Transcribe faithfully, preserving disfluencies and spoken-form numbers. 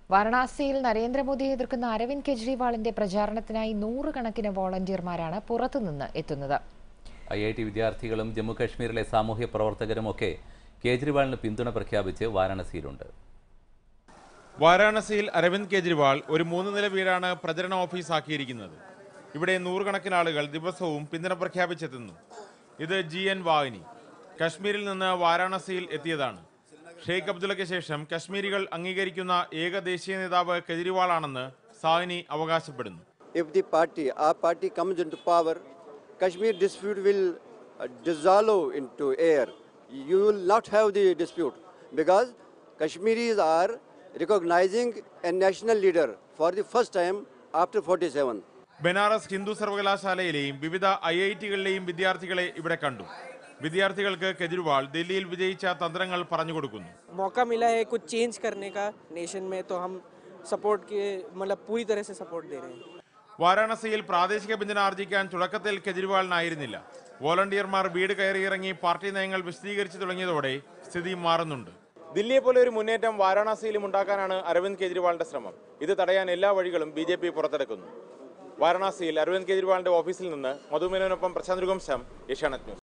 വാരണാസിയിൽ നരേന്ദ്രമോദിയെ എതിർക്കുന്ന അരവിന്ദ് കെജ്രിവാളിന്റെ പ്രചാരണത്തിനായി നൂറുകണക്കിന് വോളണ്ടിയർമാരാണ് പുറത്തുനിന്ന് എത്തുന്നത്. ഐ ഐ ടി വിദ്യാർത്ഥികളും ജമ്മുകശ്മീരിലെ സാമൂഹ്യ പ്രവർത്തകരുമൊക്കെ കേജ്രിവാളിന് പിന്തുണ പ്രഖ്യാപിച്ച് വാരാണസിയിലുണ്ട്. വാരാണസിയിൽ അരവിന്ദ് കെജ്രിവാൾ ഒരു മൂന്ന് നില വീടാണ് പ്രചരണ ഓഫീസാക്കിയിരിക്കുന്നത്. ഇവിടെ നൂറുകണക്കിന് ആളുകൾ ദിവസവും പിന്തുണ പ്രഖ്യാപിച്ചെത്തുന്നു. ഇത് ജി എൻ വാഹിനി കശ്മീരിൽ നിന്ന് വാരാണസിയിൽ എത്തിയതാണ്. ഷെയ്ഖ് അബ്ദുള്ളയ്ക്ക് ശേഷം കശ്മീരികൾ അംഗീകരിക്കുന്ന ഏക ദേശീയ നേതാവ് കെജ്രിവാളാണെന്ന് സാഹ്നി അവകാശപ്പെടുന്നു. If the party, our party comes into power, Kashmir dispute will dissolve into air. You will not have the dispute because Kashmiris are recognizing a national leader for the first time after forty-seven. Banaras Hindu സർവകലാശാലയിലെയും വിവിധ I I ടികളിലെയും വിദ്യാർത്ഥികളെ ഇവിടെ കണ്ടു. വിദ്യാർത്ഥികൾക്ക് केजरीवाल ദില്ലിയിൽ വിജയിച്ച തന്ത്രങ്ങൾ പറഞ്ഞു കൊടുക്കുന്നു. मौका मिला है कुछ चेंज करने का नेशन में तो हम सपोर्ट के मतलब पूरी तरह से सपोर्ट दे रहे हैं. വാരാണസിയിൽ പ്രാദേശിക പിന്തുണ ആർജിക്കാൻ തുടക്കത്തിൽ केजरीवालिനായിരുന്നില്ല. വോളണ്ടിയർമാർ വീട് കയറിയിറങ്ങി പാർട്ടി നയങ്ങൾ വിശദീകരിച്ചു തുടങ്ങിയതോടെ സ്ഥിതി മാറുന്നുണ്ട്. ദില്ലിയെ പോലെ ഒരു മുന്നേറ്റം വാരാണസിയിലും ഉണ്ടാക്കാനാണ് അരവിന്ദ് കെജ്രിവാളിന്റെ ശ്രമം. ഇത് തടയാൻ എല്ലാ വഴികളും ബി ജെ പി പുറത്തെടുക്കുന്നു. വാരണാസിയിൽ അരവിന്ദ് കെജ്രിവാളിന്റെ ഓഫീസിൽ നിന്ന് മധുമേനോനൊപ്പം പ്രശാന്ത് രഘുവംശം, ഏഷ്യാനെറ്റ് ന്യൂസ്.